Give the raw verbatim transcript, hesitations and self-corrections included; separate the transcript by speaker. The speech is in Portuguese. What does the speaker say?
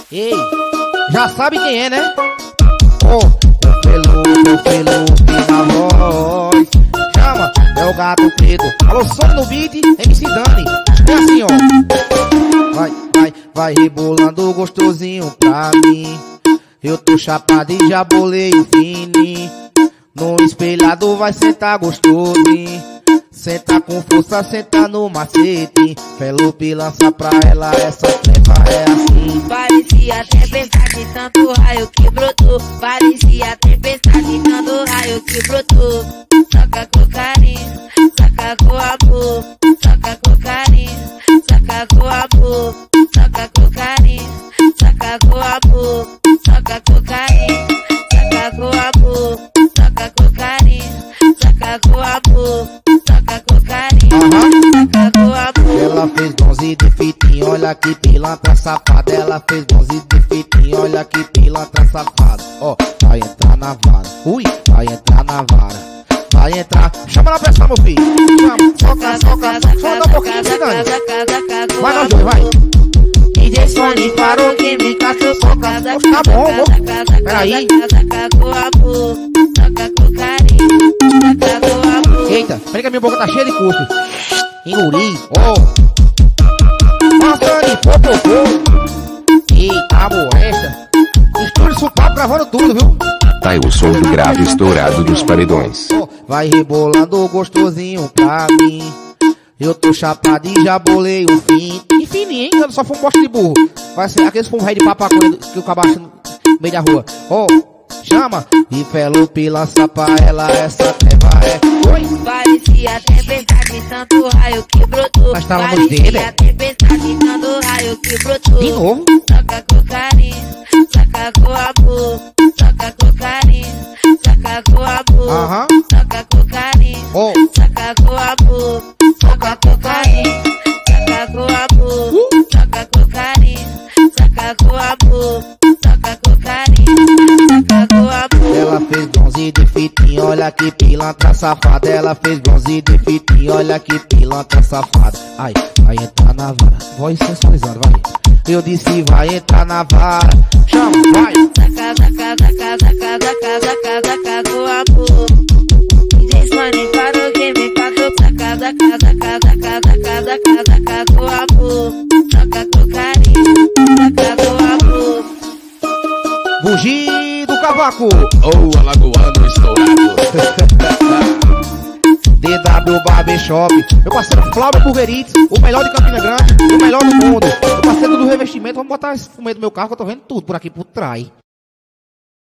Speaker 1: Ei, já sabe quem é, né? Oh, o Felupe, o Felupe na voz. Chama, é o gato preto. Alô, som no beat, M C Dani. É assim, ó. Vai, vai, vai rebolando gostosinho pra mim. Eu tô chapado e já bolei o fini. No espelhado vai sentar gostosinho. Senta com força, senta no macete. Felupe lança pra ela, essa treva é assim.
Speaker 2: Parecia tempestade, tanto raio que brotou. Parecia tempestade, tanto raio que brotou. Saca com carinho, saca com amor. Saca com carinho, saca com amor. Saca com carinho, saca com amor. Saca com carinho, saca com amor. Saca com carinho, saca com amor. Saca com carinho, saca com amor.
Speaker 1: Ela fez bronze de fitinho, olha que pilantra safada. Ela fez bronze de fitinho, olha que pilantra safada. Ó, oh, vai entrar na vara, ui, vai entrar na vara. Vai entrar, chama na pressão, meu filho. Chama, soca, soca, soca, só dá um pouquinho de cidade. Vai não, Joey, vai.
Speaker 2: D J Sony parou que me caçou com casa.
Speaker 1: Tá bom, bom. Peraí.
Speaker 2: Saca com amor, saca com carinho, saca com amor.
Speaker 1: Eita, peraí que a minha boca tá cheia de custo. Engoli, ó. Passando em popopô. Eita, molesta. Estúdio Supapo gravando tudo, viu?
Speaker 3: Tá aí o som do grave estourado dos paredões.
Speaker 1: Oh, vai rebolando gostosinho pra mim. Eu tô chapado e já bolei o fim. Enfim, hein? Eu só fui um poste de burro. Vai ser aqueles fumos rei de papaconha que o cabaço no meio da rua. Ó, oh, chama. E Felupe lança pra ela, essa treva é. Oi?
Speaker 2: Parecia tempestade, tanto raio que brotou.
Speaker 1: Mas tava nos dedos,
Speaker 2: Parecia tempestade, tanto raio que brotou.
Speaker 1: De novo?
Speaker 2: Saca com carinho, saca com amor. Saca com carinho, saca com amor.
Speaker 1: Aham.
Speaker 2: Saca com carinho,
Speaker 1: Oh.
Speaker 2: saca com amor. Saca com carinho, saca com amor.
Speaker 1: Uh.
Speaker 2: Saca com carinho, saca com amor. Saca com carinho, saca com amor.
Speaker 1: Ela fez bronze de fitinho, olha que pilantra safada. Ela fez bronze de fitinho, olha que pilantra safada. Ai, vai entrar na vara, voz sensualizando, vai. Eu disse vai entrar na vara. Chama, vai.
Speaker 2: Saca, saca, saca, saca, saca, saca, saca com amor. D J Sony parou que me passou. Saca, saca, saca, saca, saca, saca, saca com amor. Saca com carinho, saca com amor.
Speaker 1: Bugir do cavaco.
Speaker 3: Ou oh, alagoano estourado.
Speaker 1: D W Barbershop. Meu parceiro Flávio Burgerite, o melhor de Campina Grande, o melhor do mundo. Meu parceiro do revestimento, vamos botar esse fumê do meu carro que eu tô vendo tudo por aqui por trás.